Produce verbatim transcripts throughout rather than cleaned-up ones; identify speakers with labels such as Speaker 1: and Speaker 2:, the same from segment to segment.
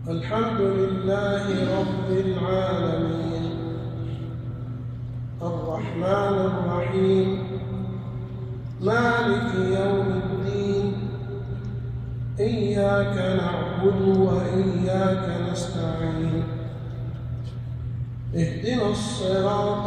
Speaker 1: الحمد لله رب العالمين الرحمن الرحيم مالك يوم الدين إياك نعبد وإياك نستعين اهدنا الصراط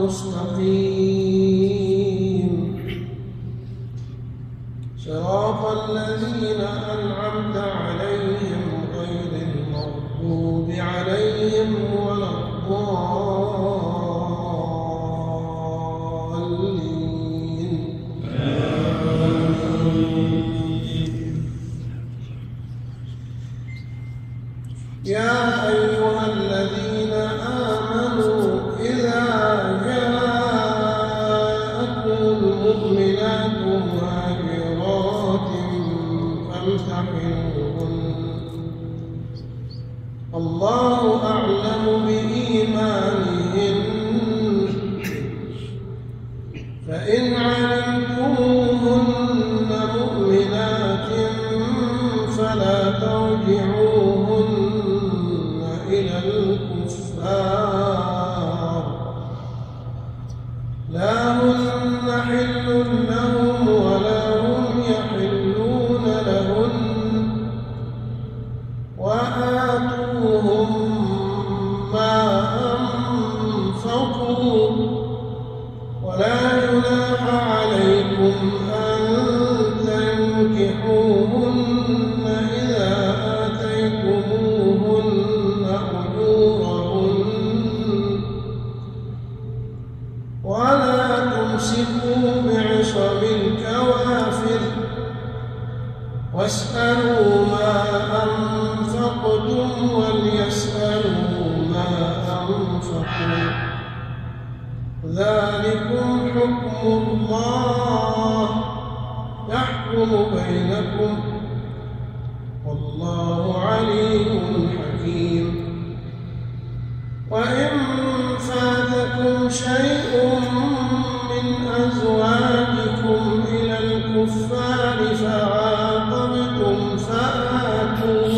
Speaker 1: المستقيم صراط الذين أنعمت عليهم غير المغضوب عليهم ولا الضالين يا أيها الذين آمنوا إذا جاءكم المؤمنات مهاجرات فامتحنوهن الله أعلم بإيمانهن فإن علمتموهن مؤمنات فلا ترجعوهن إلى الكفار لا هن حل لهم ولا هم يحلون لهن وآتوهم ما أنفقوا ولا جناح عليكم أن تنكحوهن إذا آتيتموهن أجورهن ولا تمسكوا بعصم الكوافر واسألوا ما أنفقتم وليسألوا ما أنفقوا ذلكم حكم الله يحكم بينكم والله عليم حكيم وإن فاتكم شيء من أزواجكم إلى الكفار فعاقبتم فآتوا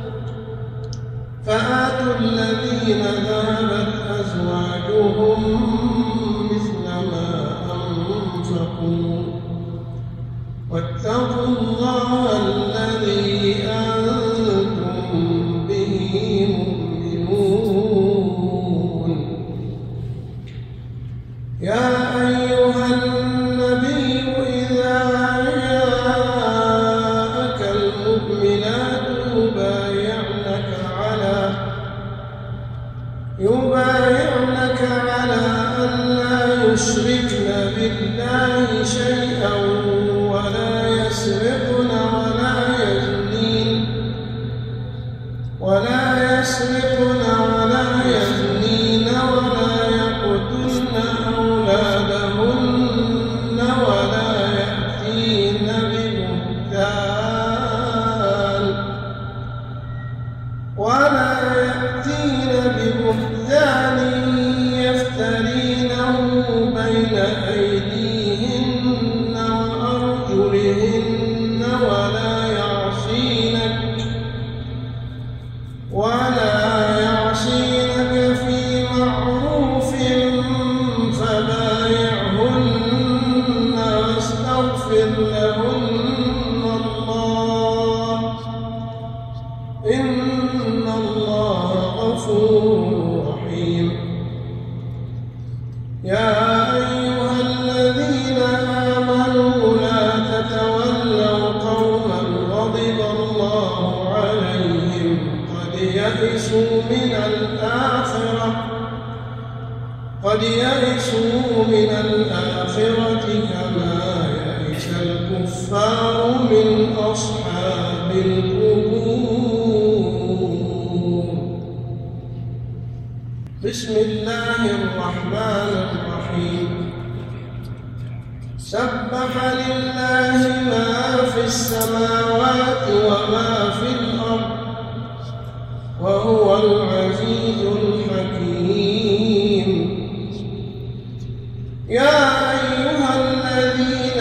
Speaker 1: فآتوا الذين ذهبت أزواجهم مثل ما أنفقوا واتقوا الله الذي أنتم به مؤمنون يا أيها النبي إذا جاءك المؤمنات يبايعنك على يبايعنك على أن لا يشركن بالله شيئا ولا يسرقن ولا يزنين ولا يسرقن ولا يزنين ولا يقتلن أولادهن ولا يأتين ببهتان ولا يأتين ببهتان يفترينه بين أيديهن وأرجلهن ولا يعصينك ولا يعصينك في معروف فبايعهن واستغفر لهن الله إن الله غفور رحيم يا أيها الذين آمنوا لا تتولوا قوما غضب الله عليهم قد يئسوا من الآخرة قد يئسوا من الآخرة كما يئس الكفار من أصحاب القبور بسم الله الرحمن الرحيم سبح لله ما في السماوات وما في الأرض وهو العزيز الحكيم يا أيها الذين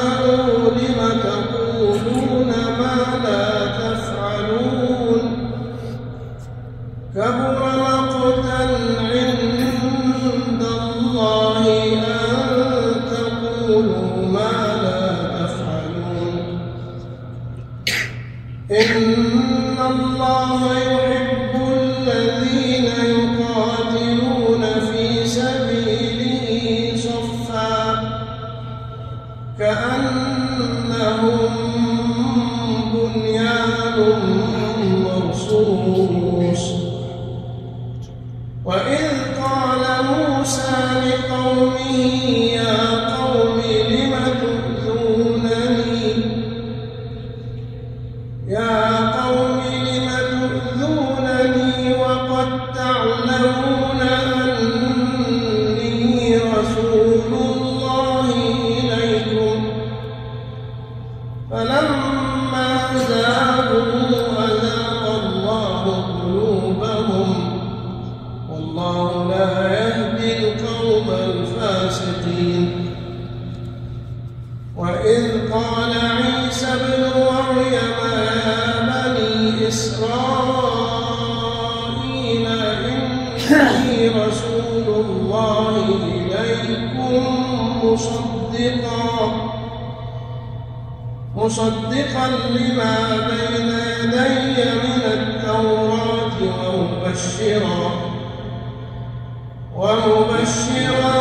Speaker 1: آمنوا لم تقولون ما لا تفعلون كبر مقتا عند الله أن تقولوا ما لا تفعلون إن الله يحب الذين يقاتلون في سبيله صفا كأنهم بنيان مرصوص وإذ قال موسى لقومه يا قوم لم تؤذونني يا قوم لم تؤذونني وقد تعلمون أني رسول الله إليكم فلما زاغوا أزاغ الله قلوبهم والله لا يهدي القوم الفاسقين وإذ قال عيسى ابن مريم يا بني إسرائيل إني رسول الله إليكم مصدقا مصدقا لما بين يدي من التوراة ومبشرا ومبشرا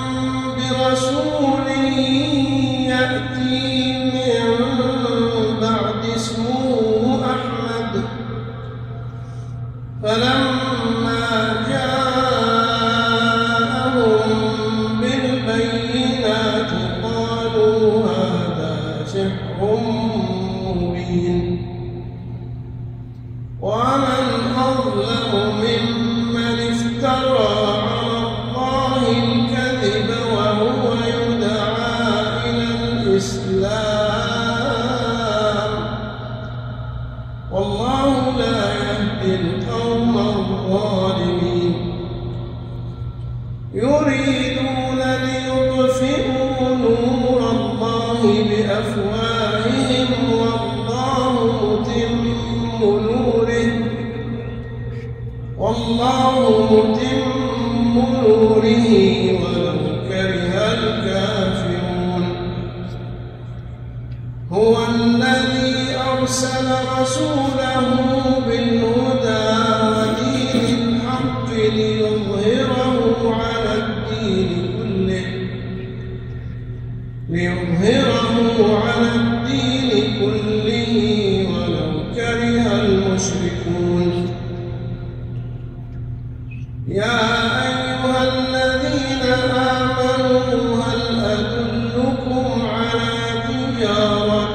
Speaker 1: برسول يأتي من بعد اسمه أحمد فلما جاءهم بالبينات قالوا هذا سحر مبين ومن أظلم ممن افترى على الله الكذب وهو يدعى إلى الإسلام والله لا يهدي القوم الظالمين يريدون ليطفئوا نور الله بأفواههم والله متم نوره والله متم نوره ولو كره الكافرون هو الذي أرسل رسوله بالهدى ودين الحق ليظهره على الدين كله ليظهره على الدين كله ولو كره المشركون يا أيها الذين آمنوا هل أدلكم على تجارة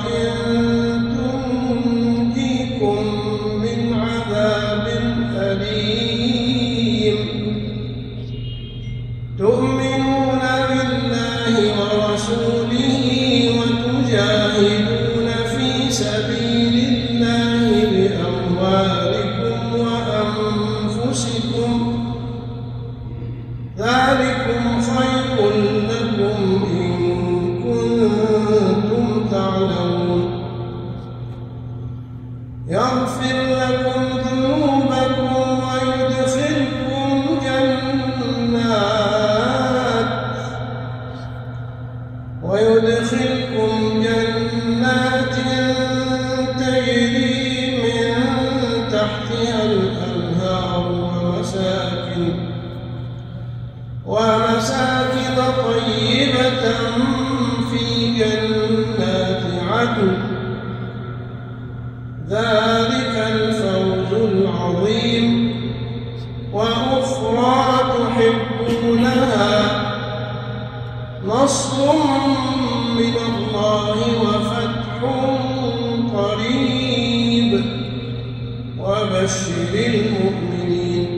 Speaker 1: تنجيكم من عذاب أليم تؤمنون بالله ورسوله وتجاهدون في سبيل الله بأموالكم وأنفسكم ذلكم خير لكم إن كنتم تعلمون يغفر لكم ذنوبكم ويدخلكم جنات ويدخلكم جنات تجري من تحتها الأنهار ومساكن ومساكن طيبة في جنات عدن ذلك الفوز العظيم وأخرى تحبونها نصر من الله وفتح قريب وبشر المؤمنين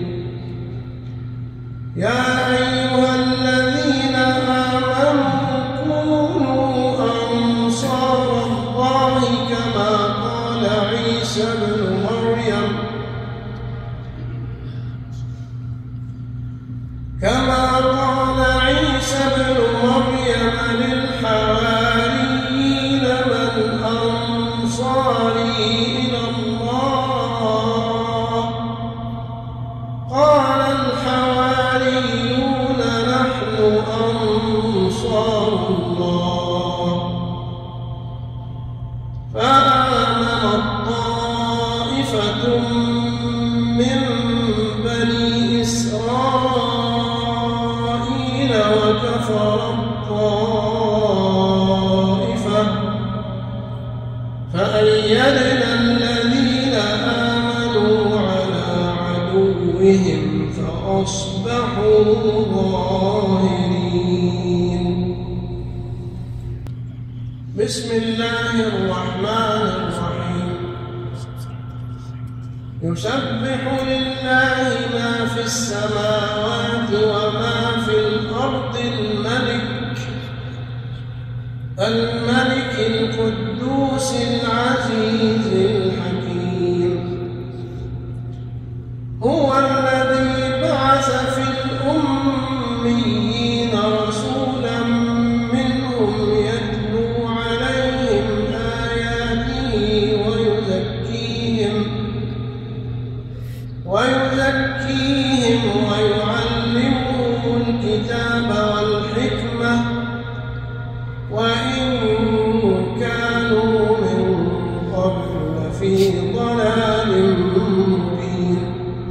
Speaker 1: يا أيها الذين آمنوا كونوا أنصار الله كما قال عيسى ابن مريم كما قال عيسى ابن مريم للحواريين من أنصاري إلى الله من بني إسرائيل وكفر الطائفة فأيدنا الذين آمنوا على عدوهم فأصبحوا ظاهرين. بسم الله الرحمن الرحيم. يسبح لله ما في السماوات وما في الأرض الملك الملك القدوس العزيز الحكيم. هو الذي بعث في الأميين رسولا منهم يتلو عليهم آياته ويزكيهم ويزكيهم ويعلمهم الكتاب والحكمة وإن كانوا من قبل لفي ضلال مبين.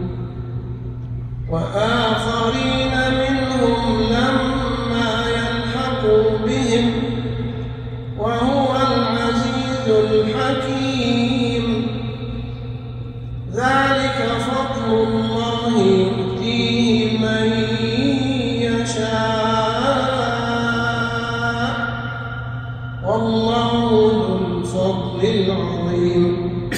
Speaker 1: وآخرين منهم لما يلحقوا بهم وهو العزيز الحكيم. ذلك فضل الله يؤتيه من يشاء والله ذو الفضل العظيم.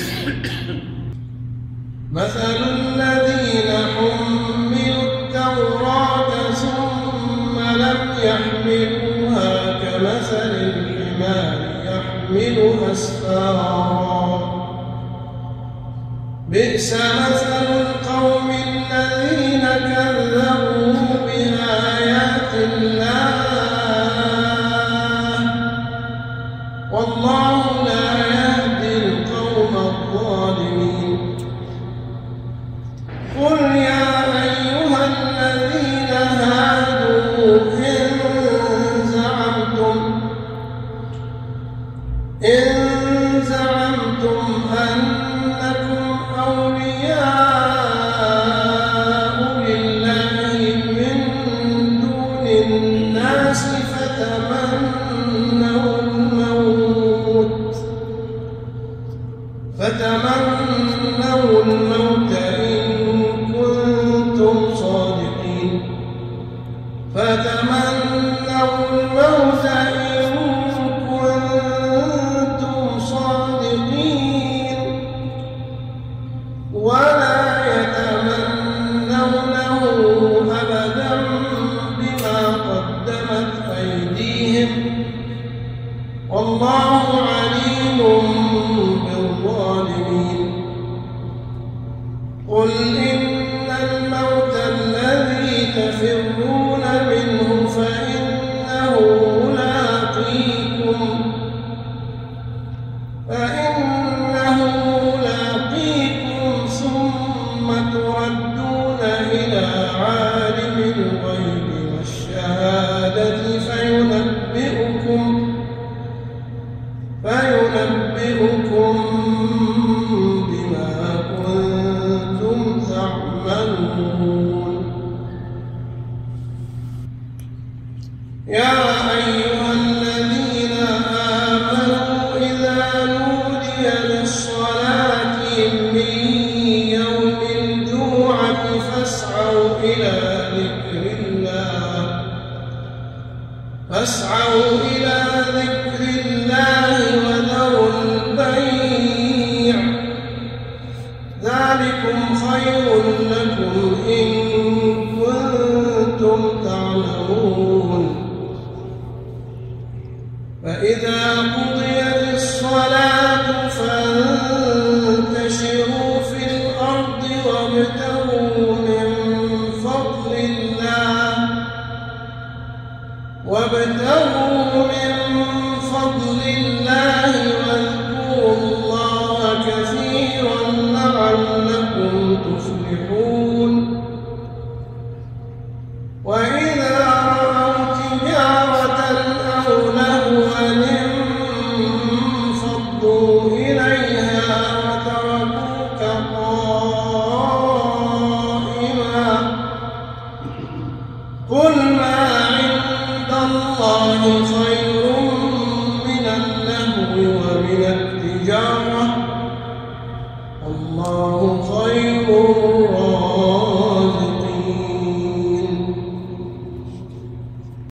Speaker 1: مثل الذين حملوا التوراة ثم لم يحملوها كمثل الحمار يحمل أسفارا بئس مثل القوم الذين كذبوا بآيات الله والله لا يهدي القوم الظالمين. قل يا أيها الذين هادوا إن زعمتم إن زعمتم أنكم أولياء لله من دون الناس فتمنوا الموت فتمنوا الموت إن كنتم صادقين فتمنوا الموت إن كنتم صادقين ولا يتمنونه أبدا بما قدمت أيديهم والله عليم بالظالمين. قل إن الموت الذي تفرون منه فإنه لاقيكم فإنه لاقيكم ثم تردون إلى عالم الغيب والشهادة فينبئكم فينبئكم بما كنتم تعملون. يا أيها الذين آمنوا إذا نودي للصلاة من يوم الجمعة فاسعوا إلى ذكر الله فاسعوا إلى ذكر الله وذروا البيع ذلكم خير لكم إن كنتم تعلمون. فإذا قضيت الصلاة فانتشروا في الأرض وابتغوا من فضل الله وابتغوا من فضل الله واذكروا الله كثيرا لعلكم تفلحون. وإذا رأوا تجارة أو لهوا الله خير من اللهو ومن التجارة